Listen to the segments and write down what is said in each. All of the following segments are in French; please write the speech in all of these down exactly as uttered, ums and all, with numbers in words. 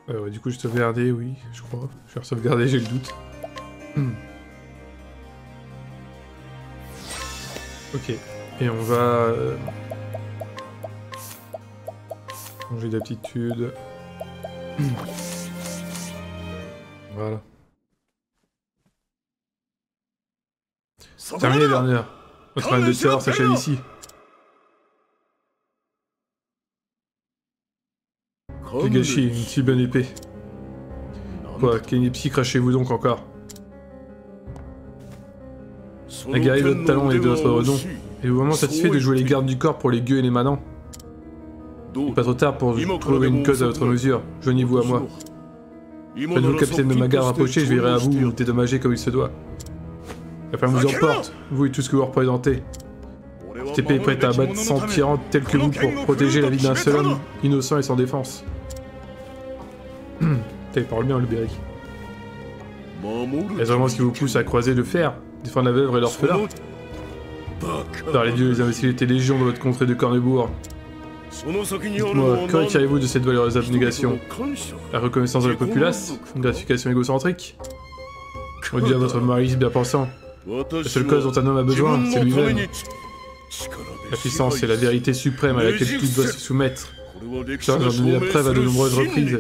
Euh, ouais, du coup, je sauvegardé, oui, je crois. Je vais sauvegarder, j'ai le doute. Hmm. Ok. Et on va... Euh... changer d'aptitude. Voilà. Terminé, dernière. Notre règne de terreur s'achève ici. Kagashi, une si bonne épée. Quoi, Kenepsi, crachez-vous donc encore. Aguerrez de votre talent et de votre renom. Êtes-vous vraiment satisfait de jouer les gardes du corps pour les gueux et les manants? Il n'est pas trop tard pour trouver une cause à votre mesure. Joignez-vous à moi. Faites-vous le capitaine de ma garde rapproché, je veillerai à vous, vous dédommager comme il se doit. La flamme vous emporte, vous et tout ce que vous représentez. Cette épée est prête à abattre cent tyrans tels que vous pour protéger la vie d'un seul homme, innocent et sans défense. T'as parle bien, le Béric. Est-ce vraiment ce qui vous pousse à croiser le fer, défendre la veuve et l'orphelin? Par les dieux, les imbéciles étaient légion dans votre contrée de Cornebourg. Dites-moi, que retirez-vous de cette valeureuse abnégation? La reconnaissance de la populace? Une gratification égocentrique? On dit à votre mari bien pensant. La seule cause dont un homme a besoin, c'est lui-même. La puissance est la vérité suprême à laquelle tout doit se soumettre. J'en ai donné la preuve à de nombreuses reprises.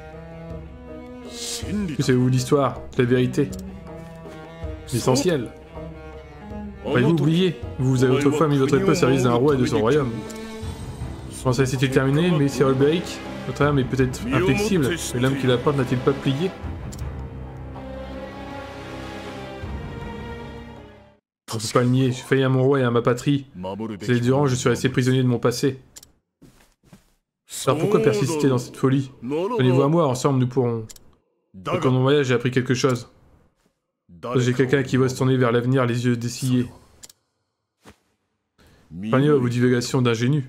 Que savez-vous de l'histoire, de la vérité? L'essentiel. Avez-vous oublié? Vous avez autrefois mis votre épée au service d'un roi et de son royaume. Quand ça s'était terminé, mais Sir Alberic, votre âme est peut-être inflexible, mais l'âme qui la porte n'a-t-il pas plié? Je ne peux pas le nier, j'ai failli à mon roi et à ma patrie. Ces années durant, je suis resté prisonnier de mon passé. Alors pourquoi persister dans cette folie? Venez-vous à moi, ensemble nous pourrons... Quand mon voyage, j'ai appris quelque chose. J'ai quelqu'un qui va se tourner vers l'avenir, les yeux dessillés. Épargnez à vos divagations d'ingénus.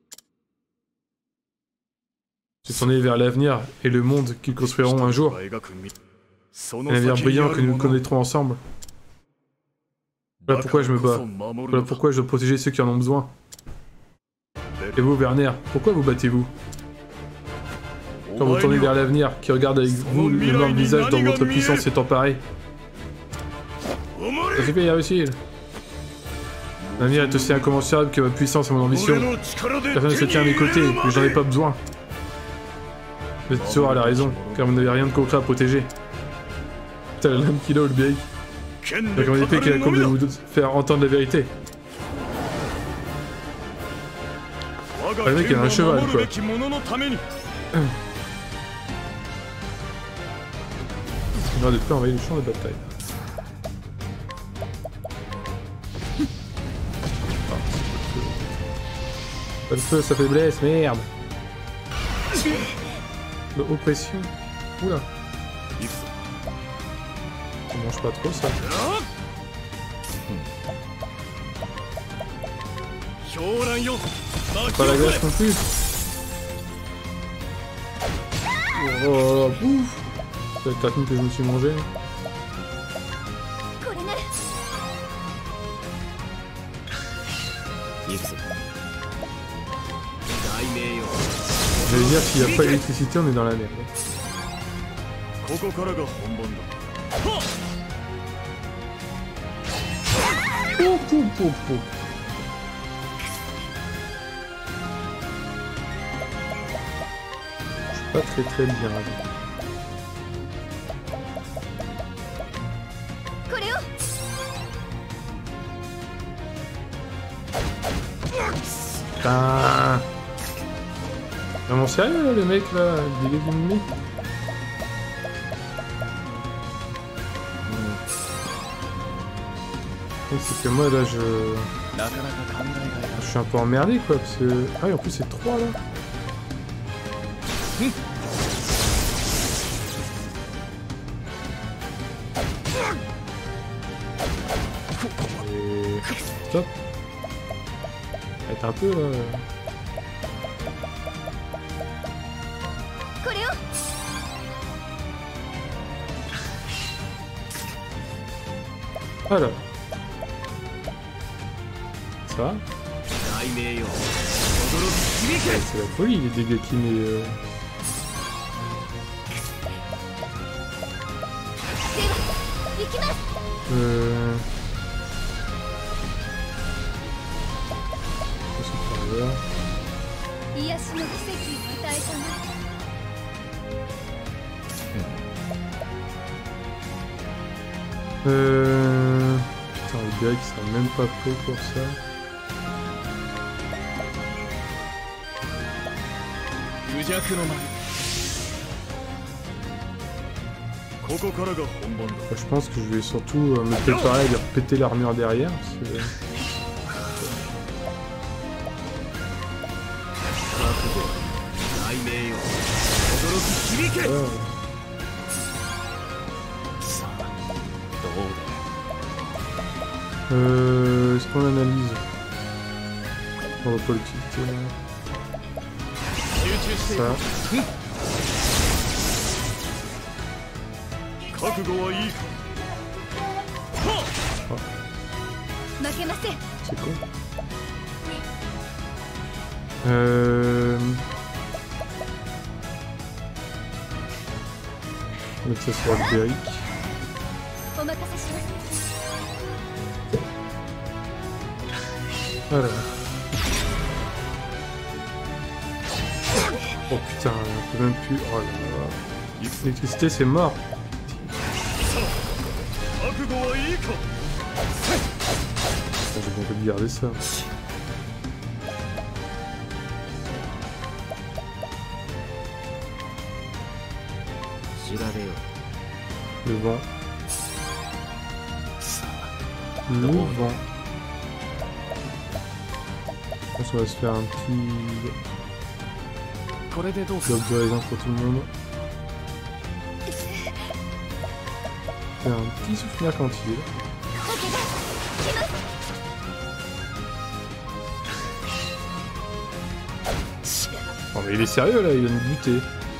Se tourner vers l'avenir et le monde qu'ils construiront un jour. Un avenir brillant que nous connaîtrons ensemble. Voilà pourquoi je me bats. Voilà pourquoi je dois protéger ceux qui en ont besoin. Et vous, Werner, pourquoi vous battez-vous? Quand vous tournez vers l'avenir, qui regarde avec vous l'énorme visage dont votre puissance s'est emparée. Ça suffit, réussi. L'avenir est aussi incommensurable que ma puissance et mon ambition. Personne ne se tient à mes côtés, mais j'en ai pas besoin. Vous êtes sûr à la raison, car vous n'avez rien de concret à protéger. Putain, la lame qu'il a, le Béric. C'est comme une épée qui a comme de vous faire entendre la vérité. Ah, le mec, il a un cheval, quoi. On aurait pu envoyer le champ de bataille. Pas de feu, sa faiblesse, merde. De oppression. Oula. Ça mange pas trop ça. Pas la glace non plus. Oh, pouf. C'est la tartine que je me suis mangé. J'allais dire, s'il n'y a pas d'électricité, on est dans la merde. Pouf, pouf, pouf, pouf. Je suis pas très très bien avec. Putain. Vraiment sérieux là, le mec là, il est ennemi. C'est que moi là je... Je suis un peu emmerdé quoi parce que... Ah oui en plus c'est trois là. Et... Stop. Elle est un peu... Euh... Voilà. Ça va? C'est la folie les dégâts qui met... Euh... Euh... Supérieur. Euh... Putain, le gars qui sera même pas prêt pour ça. Je pense que je vais surtout me préparer à lui repéter l'armure derrière. Parce que... Oh. Euh, Est-ce qu'on analyse? On va pas le quitter. Ça. Oh. C'est quoi? Euh... On va mettre ça sur Albéric. Voilà. Oh putain, on peut même plus... Oh là là. L'électricité c'est mort. J'ai bien fait de garder ça. Le vent. Le vent. Je pense qu'on va se faire un petit... bloc de raisin pour tout le monde. Faire un petit souffle mercantile. Oh mais il est sérieux là, il va nous buter.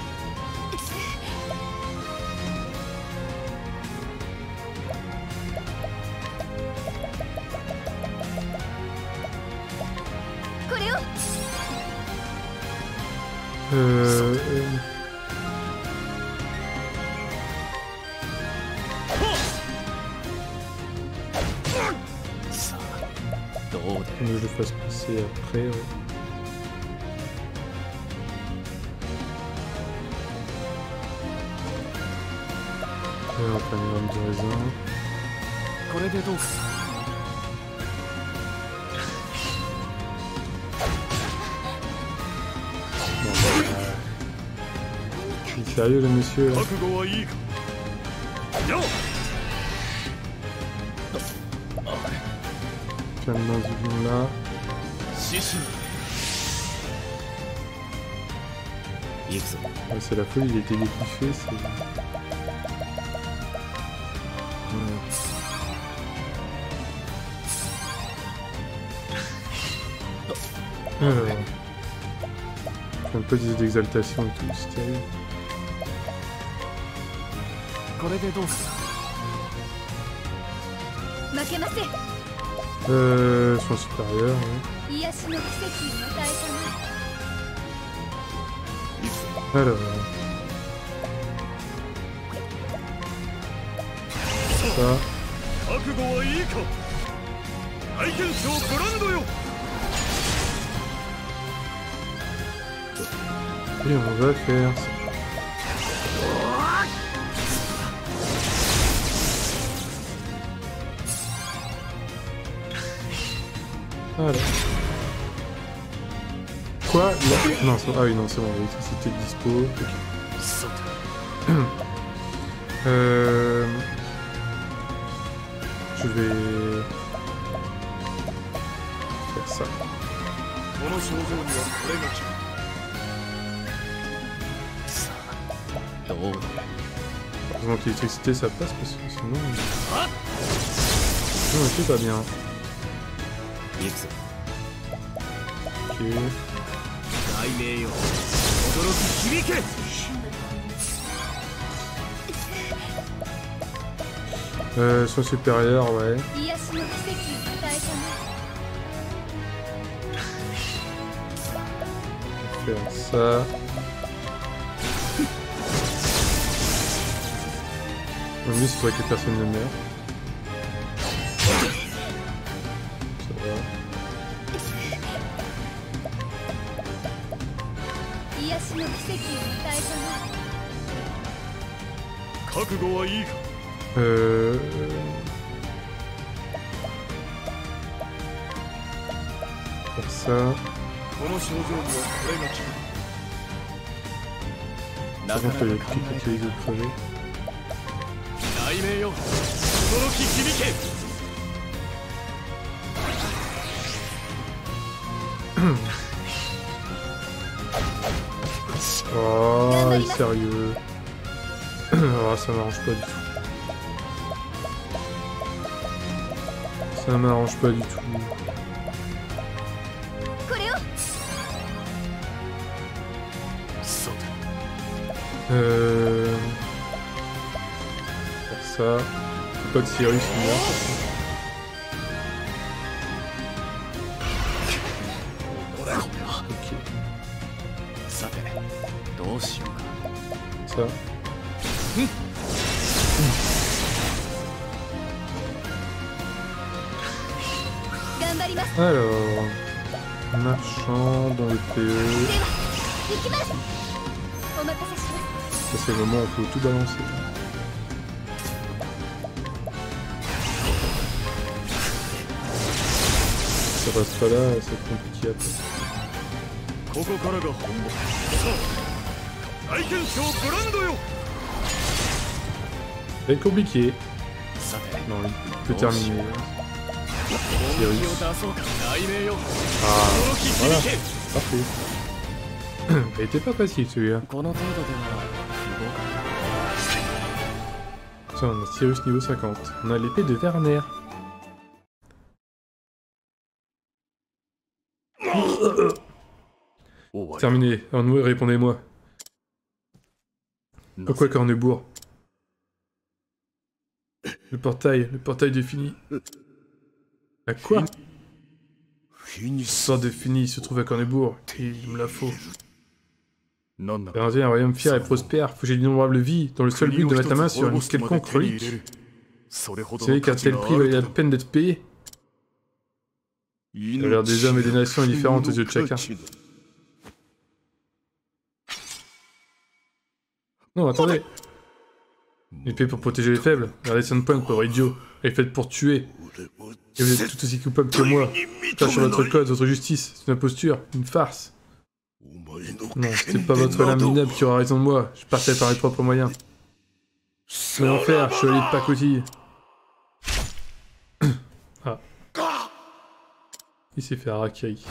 Euh... euh... Je le fasse passer après, ouais. Et on prend une lame de raisin. Bon, bah, il est sérieux le monsieur là. Calme dans ce film là. Ouais, c'est la folie, il était dékiffé, c'est... Ouais. Alors... Un peu d'exaltation et tout, c'est terrible. Euh... son supérieur, ouais. Alors... Ça... Et on va faire ça. Voilà. Quoi? Non, non, ah oui, non, c'est bon, l'électricité de dispo. Okay. euh... Je vais... faire ça. Heureusement que l'électricité ça passe parce que sinon... Non, c'est pas bien. Ok. Euh, son supérieur, ouais. Faire ça. Le mieux, ce serait que personne ne meure. Ça va. Euh... Faire ça. Par contre, il y a quelqu'un qui risque de crever. Oh, il est sérieux. Oh, ça m'arrange pas du tout. Ça m'arrange pas du tout. Euh... Faire ça. Faut pas que Cyrus meure. Ok. Ça. Alors... Marchand dans le P E... Ça c'est le moment où il faut tout balancer. Ça passe pas là, c'est compliqué après. C'est compliqué. Non, il peut terminer. Cyrus. Ah, voilà. Parfait. Il était pas facile celui-là. Ça, on a Cyrus niveau cinquante. On a l'épée de Werner. Terminé. Arnaud, répondez-moi. Pourquoi Cornebourg? Le portail, le portail défini. À quoi? L'histoire définie se trouve à Cornebourg, et il me la faut. Garantir un royaume fier et prospère, faucher d'innombrables vies, dans le seul but de mettre la main sur une quelconque relique. Vous savez qu'un tel prix valait la peine d'être payé? Il a l'air des hommes et des nations différentes aux yeux de chacun. Non, attendez. L'épée pour protéger les faibles. Regardez Sunpoint, pauvre idiot. Elle est faite pour tuer. Et vous êtes tout aussi coupable que moi. Tâche sur votre code, votre justice. C'est une imposture, une farce. Non, c'est pas votre lame minable qui aura raison de moi. Je partais par mes propres moyens. Mais enfer, chevalier de pacotille. Ah. Il s'est fait harakiri.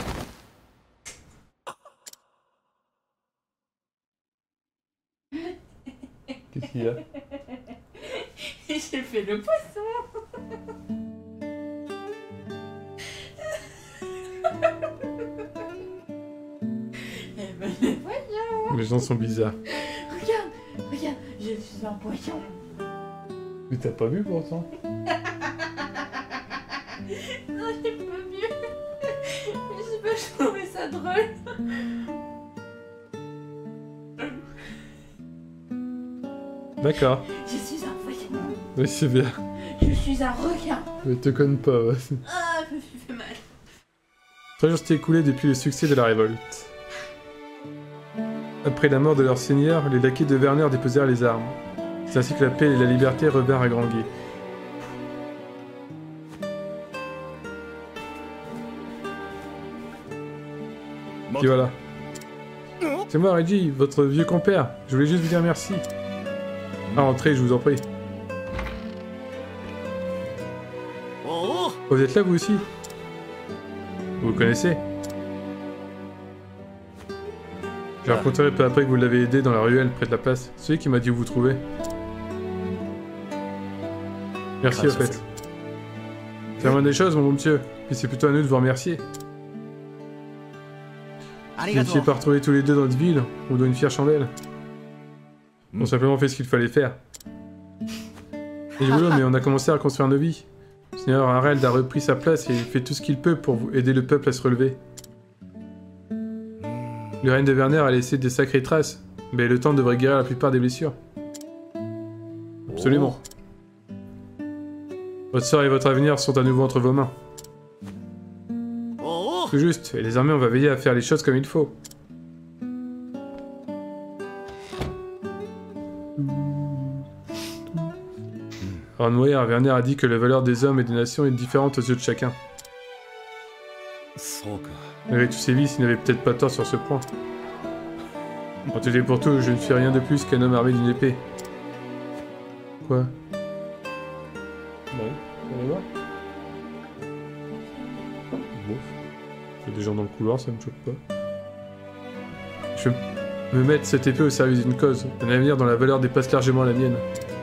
Qu'est-ce qu'il y a? J'ai fait le poisson. Eh ben, le poisson. Les gens sont bizarres. Regarde, regarde, je suis un poisson. Mais t'as pas vu pourtant? Non, j'ai pas vu. Mais j'ai pas trouvé ça drôle. D'accord. Je suis un poisson. Oui, c'est bien. Je suis un requin. Mais te conne pas, ouais. Ah, je me suis fait mal. Trois jours s'étaient écoulés depuis le succès de la révolte. Après la mort de leur seigneur, les laquais de Werner déposèrent les armes. C'est ainsi que la paix et la liberté revinrent à Granguet. Et voilà. C'est moi, Reggie, votre vieux compère. Je voulais juste vous dire merci. Ah, entrez, je vous en prie. Vous êtes là, vous aussi? Vous le connaissez? J'ai rencontré peu après que vous l'avez aidé dans la ruelle près de la place. Celui qui m'a dit où vous trouver. Merci, au fait. C'est vraiment des choses, mon bon monsieur. Puis c'est plutôt à nous de vous remercier. Vous n'étiez pas retrouvés tous les deux dans notre ville, ou dans une fière chandelle. On a simplement fait ce qu'il fallait faire. Et du boulot, mais on a commencé à reconstruire nos vies. Le Seigneur Harald a repris sa place et il fait tout ce qu'il peut pour aider le peuple à se relever. Le règne de Werner a laissé des sacrées traces, mais le temps devrait guérir la plupart des blessures. Absolument. Votre sort et votre avenir sont à nouveau entre vos mains. Tout juste, et désormais on va veiller à faire les choses comme il faut. Hornway Werner a dit que la valeur des hommes et des nations est différente aux yeux de chacun. Malgré tous ses vices, il n'avait peut-être pas tort sur ce point. En tout et pour tout, je ne suis rien de plus qu'un homme armé d'une épée. Quoi? Bon, on va voir. Bon. Il y a des gens dans le couloir, ça me choque pas. Je vais me mettre cette épée au service d'une cause, un avenir dont la valeur dépasse largement la mienne.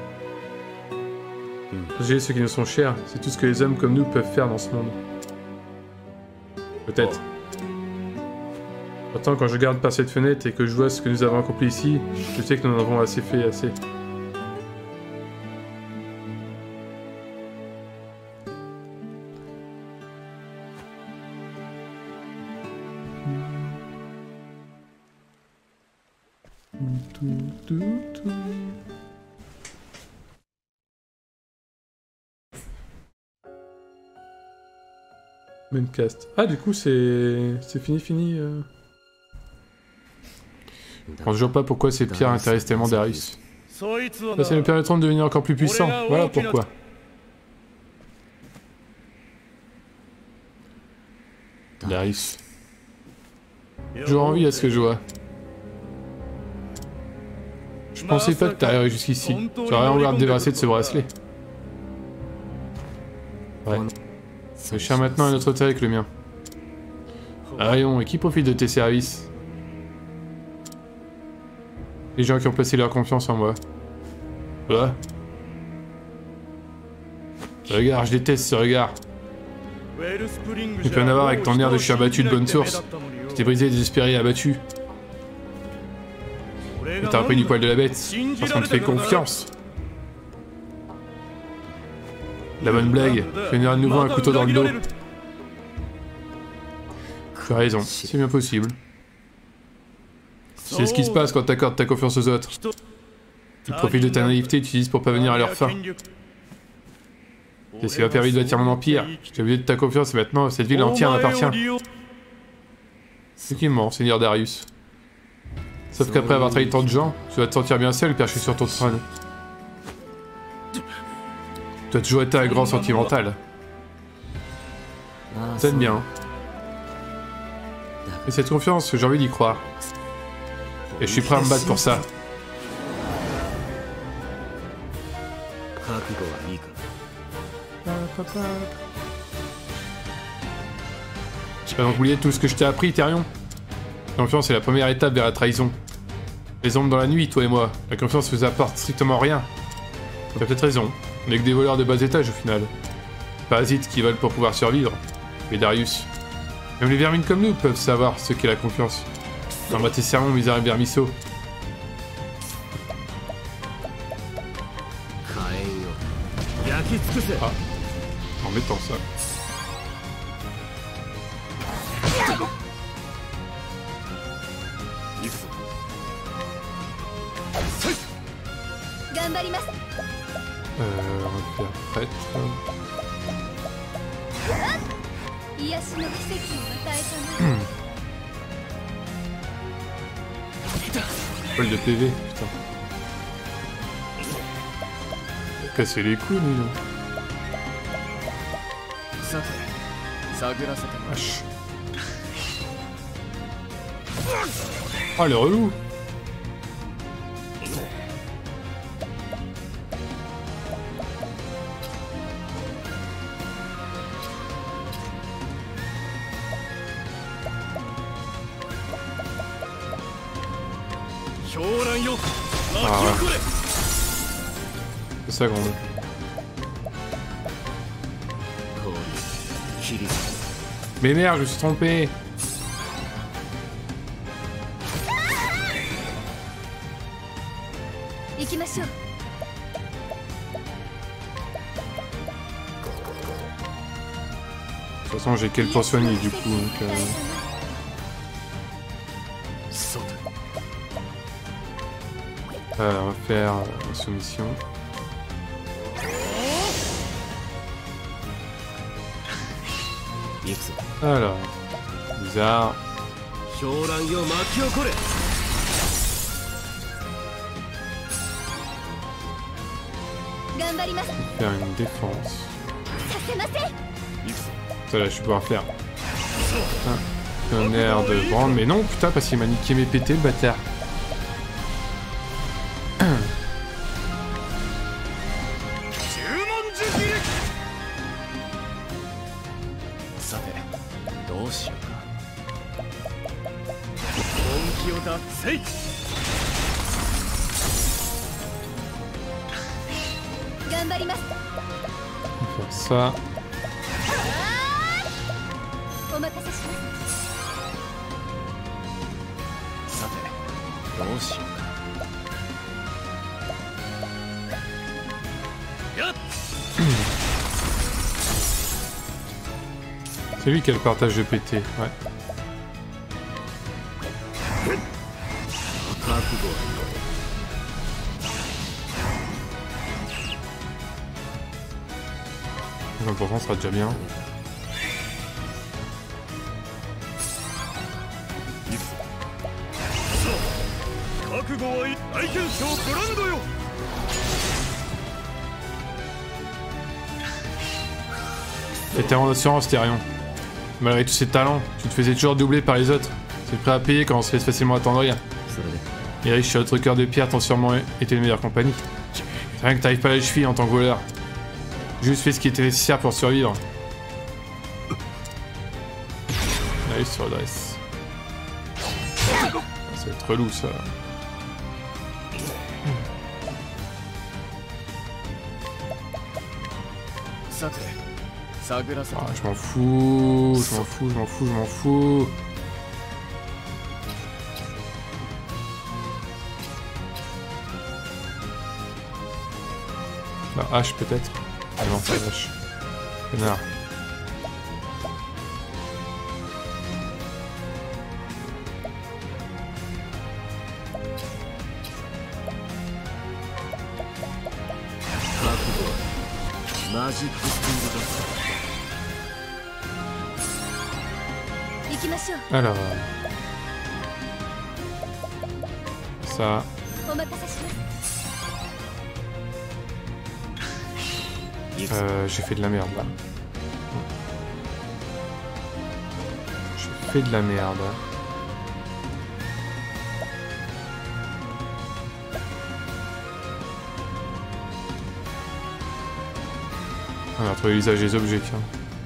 Protéger ceux qui nous sont chers, c'est tout ce que les hommes comme nous peuvent faire dans ce monde. Peut-être. Pourtant, quand je regarde par cette fenêtre et que je vois ce que nous avons accompli ici, je sais que nous en avons assez fait assez. Maincast. Ah, du coup, c'est c'est fini, fini. Euh... Je comprends toujours pas pourquoi ces pierres intéressent tellement Darius. Ça, ça nous permettra de devenir encore plus puissants. Voilà pourquoi. Darius. J'aurais envie à ce que je vois. Je pensais pas que t'arriverais jusqu'ici. J'aurais envie de te débarrasser de ce bracelet. Ouais. Le chien maintenant est notre taille que le mien. Arion, et qui profite de tes services? Les gens qui ont placé leur confiance en moi. Voilà. Regarde, je déteste ce regard. Il peut en avoir avec ton air de chien abattu de bonne source. Tu t'es brisé, désespéré, abattu. Et t'as repris du poil de la bête, parce qu'on te fait confiance. La bonne blague, venir à nouveau un couteau dans le dos. Tu as raison, c'est bien possible. C'est ce qui se passe quand t'accordes ta confiance aux autres. Tu profites de ta naïveté et tu utilises pour pas venir à leur fin. C'est ce qui m'a permis de bâtir mon empire. J'ai oublié de ta confiance et maintenant cette ville entière m'appartient. Effectivement, Seigneur Darius. Sauf qu'après avoir trahi tant de gens, tu vas te sentir bien seul perché sur ton trône. Tu as toujours été un grand sentimental. C'est bien. Et cette confiance, j'ai envie d'y croire. Et je suis prêt à me battre pour ça. J'ai pas donc oublié tout ce que je t'ai appris, Therion. La confiance est la première étape vers la trahison. Les ombres dans la nuit, toi et moi. La confiance vous apporte strictement rien. Tu as peut-être raison. On n'est que des voleurs de bas étage au final. Parasites qui volent pour pouvoir survivre. Et Darius. Même les vermines comme nous peuvent savoir ce qu'est la confiance. Dans ma tes sermons, misérable vermisseau. Ah. En mettant ça. Euh, on va faire prêtre. Poil de P V, putain. Casser les couilles, lui, là. Vache. Oh, le relou. Ah ouais. C'est ça qu'on veut. Mais merde, je me suis trompé. De toute façon, j'ai qu'elle pour soigner du coup. Donc, euh... Euh, on va faire la soumission. Alors, bizarre. Faire une défense. Ça là, je vais pouvoir faire un, un air de brand, mais non, putain, parce qu'il m'a niqué mes P T, le bâtard. On va faire ça. C'est lui qui a le partage de P T, ouais. vingt pour cent sera déjà bien. Et t'es en assurance, Thérion. Malgré tous ses talents, tu te faisais toujours doubler par les autres. C'est prêt à payer quand on se laisse facilement attendrir. Les riches et autres cœurs de pierre t'ont sûrement été une meilleure compagnie. C'est rien que t'arrives pas à la cheville en tant que voleur. Juste fais ce qui était nécessaire pour survivre. Allez, se redresse. Ça va être relou, ça. Ah, je m'en fous, je m'en fous, je m'en fous, je m'en fous. La hache peut-être. Ah non, c'est la hache. Connard. Alors... Ça... Euh, j'ai fait de la merde là. J'ai fait de la merde. On a retrouvé l'usage des objets, tiens.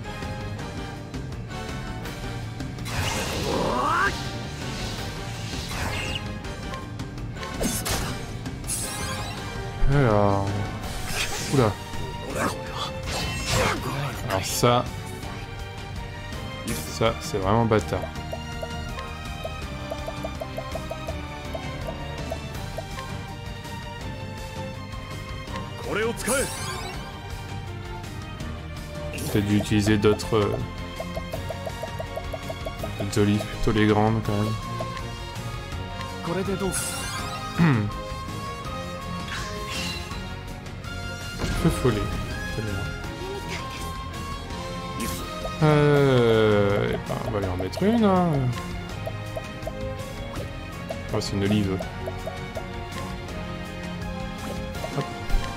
Alors... Oula. Alors ça... Ça, c'est vraiment bâtard. Peut-être dû utiliser d'autres... Euh, d'autres olives, plutôt les grandes quand même. Feu follet. Euh... Eh ben, on va lui en mettre une, hein. Oh, c'est une olive. Hop.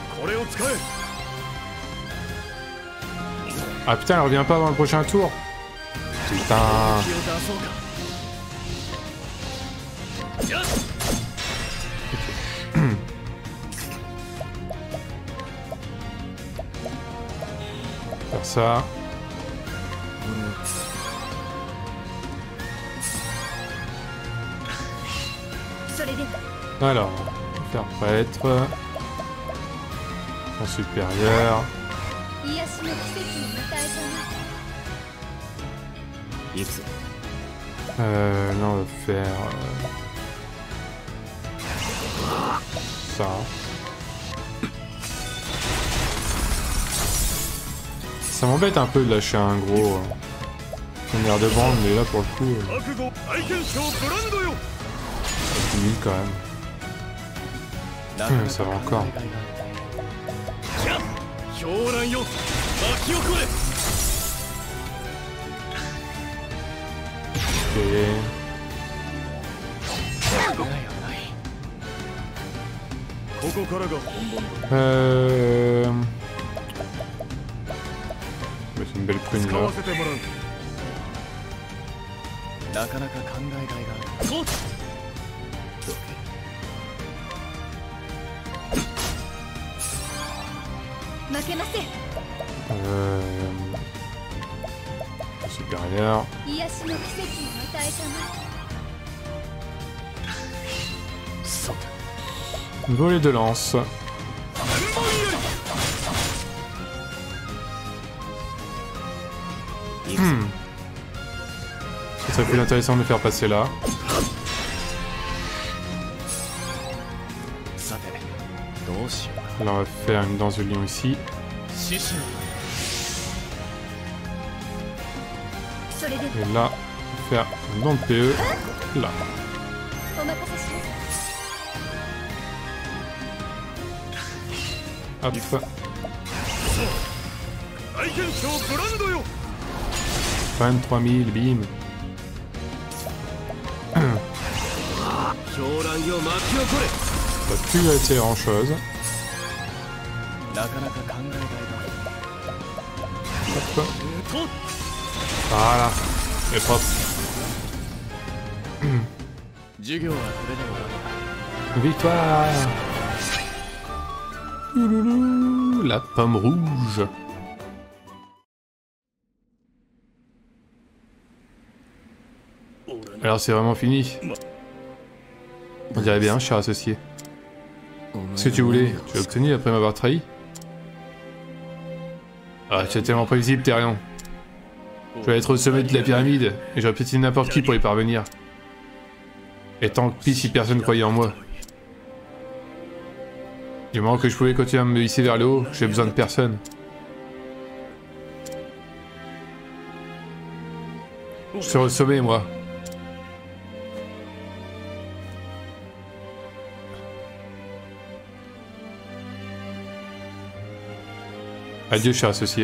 Ah putain, elle revient pas avant le prochain tour. Putain. Faire ça. Alors, faire prêtre. Son supérieur. Euh, là on va faire... Euh, ça. Ça m'embête un peu de lâcher un gros... Euh, un air de bande, mais là pour le coup... Euh, c'est nul quand même. Hum, ça va encore. Euh... C'est une belle prune là. Euh... Supérieur. Volet de lance. Hmm. Ça serait plus intéressant de le faire passer là. Là on va faire une danse de lion ici. Et là, on va faire un don de P E. Là. Hop. vingt-trois mille, bim. Ça va plus été grand chose. Hop. Voilà. Et propre. Victoire. Ouloulou, la pomme rouge. Alors c'est vraiment fini. On dirait bien, cher associé. Ce que tu voulais, tu l'as obtenu après m'avoir trahi. Ah, tu es tellement prévisible, Thérion. Je vais être au sommet de la pyramide, et j'aurais piétiné n'importe qui pour y parvenir. Et tant pis si personne croyait en moi. Du moment que je pouvais continuer à me hisser vers le haut, j'ai besoin de personne. Je serai au sommet, moi. Adieu, cher associé.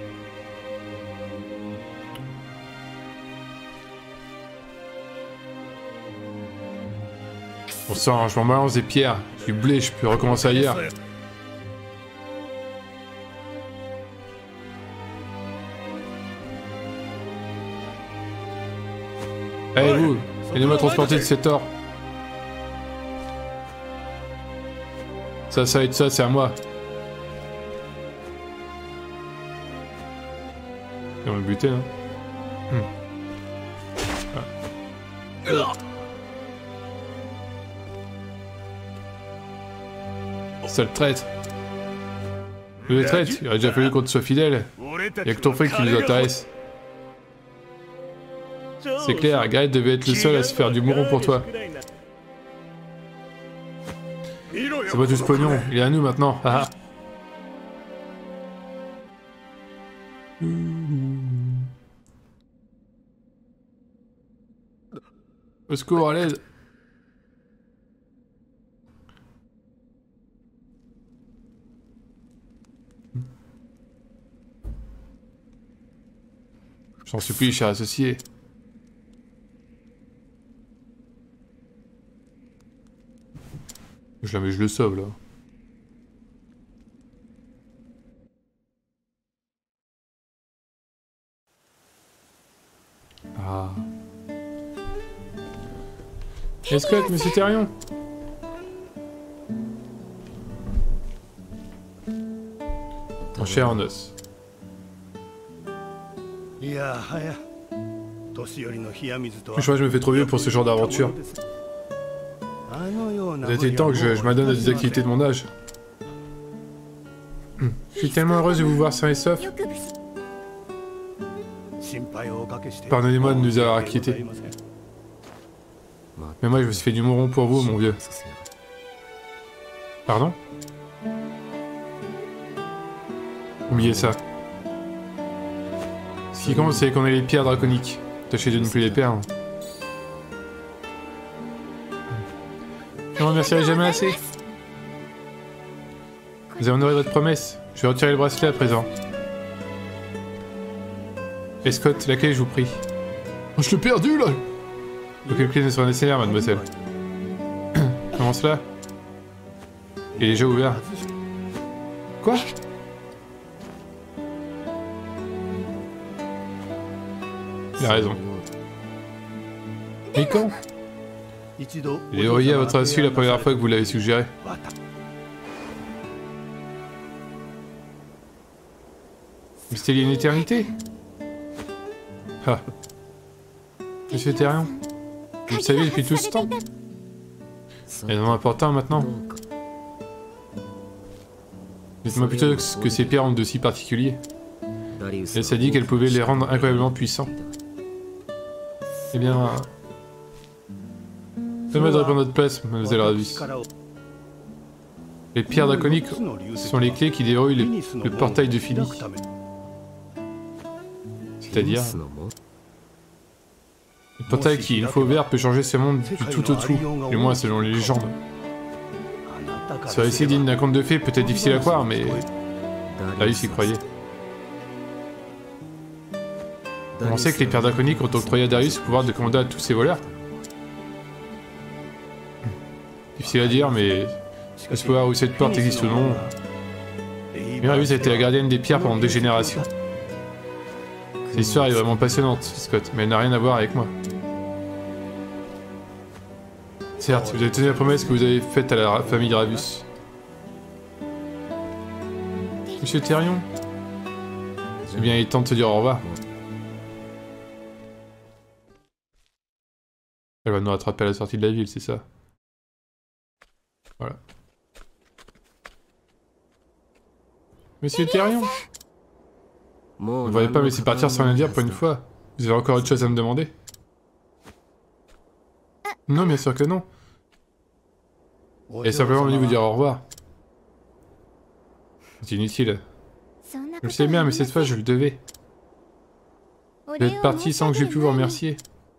Bon sang, je m'en balance des pierres. Je suis blé, je peux recommencer ailleurs. Eh hey, vous, aidez-moi à transporter de cet or. Ça, ça et ça, c'est à moi. Et on va le buter, hein. Hmm. Ah. Sale traître. Le traître, il aurait déjà fallu qu'on te soit fidèle. Y'a que ton fric qui nous intéresse. C'est clair, Gareth devait être le seul à se faire du mouron pour toi. C'est pas tout ce pognon, il est à nous maintenant. Ah. Au secours, à l'aide. J'en supplie, cher associé. Jamais je le sauve, là. Ah. Escouade, monsieur Thérion. En chair en os. Je crois que je me fais trop vieux pour ce genre d'aventure. Il a été temps que je, je m'adonne à des activités de mon âge. Je suis tellement heureuse de vous voir sain et sauf. Pardonnez-moi de nous avoir inquiétés. Mais moi je me suis fait du mouron pour vous, mon vieux. Pardon? Oubliez ça. Ce qui compte, c'est qu'on ait les pierres draconiques. Tâchez de ne plus les perdre. Je ne remercierai jamais assez. Vous avez honoré votre promesse. Je vais retirer le bracelet à présent. Escott, la clé, je vous prie. Je l'ai perdu, là. Aucune clé ne sera nécessaire, mademoiselle. Comment cela? Il est déjà ouvert. Quoi? Il a raison. Mais quand? Il est relié à votre insu la première fois que vous l'avez suggéré. Mais c'était il y a une éternité. Ah. Monsieur Thérion, vous le savez depuis tout ce temps. C'est vraiment important maintenant. Dites-moi plutôt que ces pierres ont de si particulier. Elle s'est dit qu'elle pouvait les rendre incroyablement puissants. Eh bien... Faites-moi de répondre à votre place, mademoiselle Ravis. Les pierres draconiques sont les clés qui déverrouillent le, le portail de Philly. C'est-à-dire... Le portail qui, une fois ouvert, peut changer ce monde du tout au tout, du moins selon les légendes. Ce récit digne d'un conte de fées peut être difficile à croire, mais... Darius y croyait. On sait que les pierres draconiques ont octroyé à Darius le pouvoir de commander à tous ses voleurs. Difficile à dire, mais... Le pouvoir où cette porte existe ou non... Darius a été la gardienne des pierres pendant des générations. Cette histoire est vraiment passionnante, Scott, mais elle n'a rien à voir avec moi. Certes, vous avez tenu la promesse que vous avez faite à la famille Ravus. Monsieur Thérion, eh bien, il est temps de se dire au revoir. Elle va nous rattraper à la sortie de la ville, c'est ça? Voilà. Monsieur Thérion, vous ne voyez pas me laisser partir sans rien dire pour une fois. Vous avez encore autre chose à me demander? Non, bien sûr que non. Elle est simplement venue vous dire au revoir. C'est inutile. Je le sais bien, mais cette fois, je le devais. Vous êtes parti sans que j'aie pu vous remercier.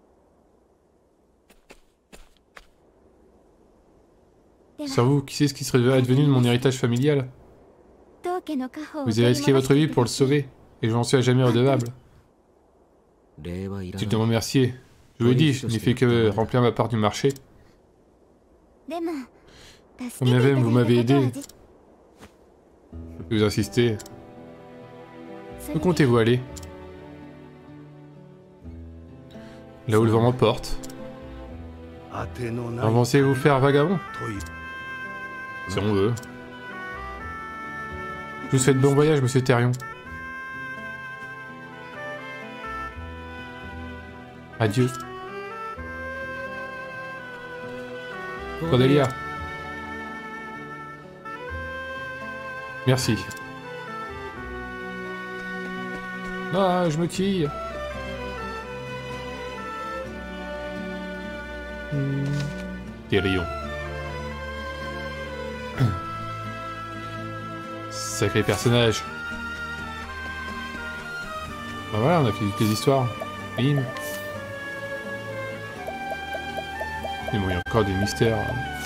Sur vous, qui sait ce qui serait advenu de mon héritage familial? Vous avez risqué votre vie pour le sauver, et je n'en suis à jamais redevable. Tu te remercier. Je vous l'ai dit, je n'ai fait que remplir ma part du marché. Combien même vous m'avez aidé. Vous insistez. Où comptez-vous aller? Là où le vent m'emporte. Avancez-vous faire vagabond? Si on veut. Je vous souhaite bon voyage, monsieur Thérion. Adieu. Cordelia. Merci. Ah, je me tille. Hmm. Thérion. Sacré personnage. Bah voilà, on a fait toutes les histoires. Bim. Mais bon, il y a encore des mystères.